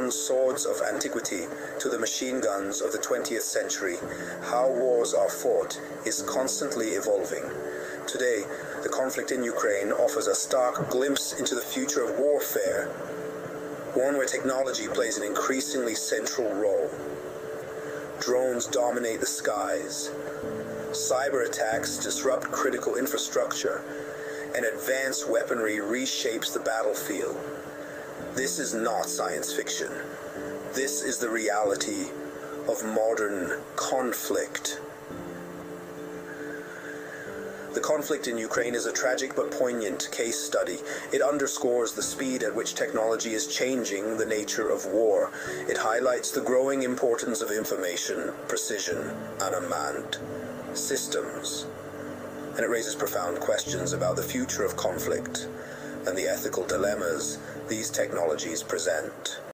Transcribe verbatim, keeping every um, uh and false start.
bronze swords of antiquity to the machine guns of the twentieth century, how wars are fought is constantly evolving. Today, the conflict in Ukraine offers a stark glimpse into the future of warfare, one where technology plays an increasingly central role. Drones dominate the skies. Cyber attacks disrupt critical infrastructure, and advanced weaponry reshapes the battlefield. This is not science fiction. This is the reality of modern conflict. The conflict in Ukraine is a tragic but poignant case study. It underscores the speed at which technology is changing the nature of war. It highlights the growing importance of information, precision, and unmanned systems. And it raises profound questions about the future of conflict and the ethical dilemmas these technologies present.